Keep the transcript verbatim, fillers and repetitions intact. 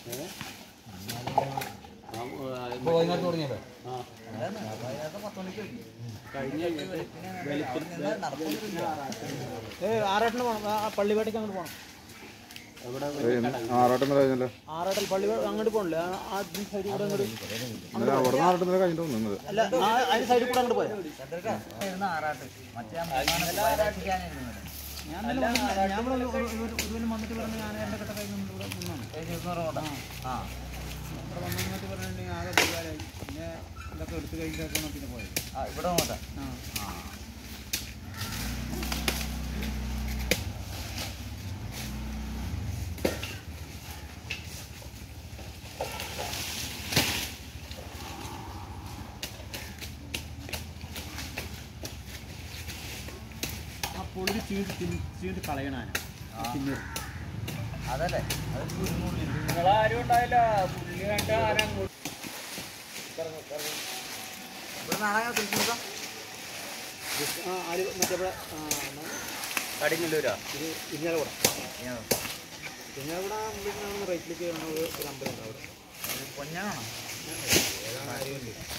വൈകുന്നേരം തുടങ്ങിയല്ലേ? ആറാട്ടിന് പോകണം, പള്ളിവേട്ടയ്ക്ക് അങ്ങോട്ട് പോകണം. ആറാട്ടം ആറാട്ടൽ പള്ളി അങ്ങോട്ട് പോകണില്ലേ? ആ സൈഡിൽ കൂടെ അങ്ങോട്ട് അല്ല, അതിന് സൈഡിൽ കൂടെ അങ്ങോട്ട് പോയാ ഞാൻ ഒരുവരും വന്നിട്ട് പറഞ്ഞ ഞാൻ എൻ്റെ കട്ട കൈ ഇവിടെ നിന്നാണ് ആ ഇവിടെ വന്നിട്ട് പറഞ്ഞിട്ടുണ്ടെങ്കിൽ ആകെ പരിപാടിയായി. പിന്നെ ഇതൊക്കെ എടുത്ത് കഴിച്ചാൽ പിന്നെ പോയത് ആ ഇവിടെ നോക്കാം. ആ പുള്ളി ചീട്ട് ചീട്ട് കളയണാണ് അതല്ലേ? നിങ്ങളാരും ഉണ്ടായില്ല. പുള്ളി കണ്ട ആരും മറ്റേ കടിങ്ങല്ലൂരാ ഇത് ഇരിഞ്ഞാലക്കുട. ഇരിഞ്ഞാലക്കുട റൈറ്റിലേക്ക് ഒരു അമ്പലം ഉണ്ട് അവിടെ. പൊന്നാണോ?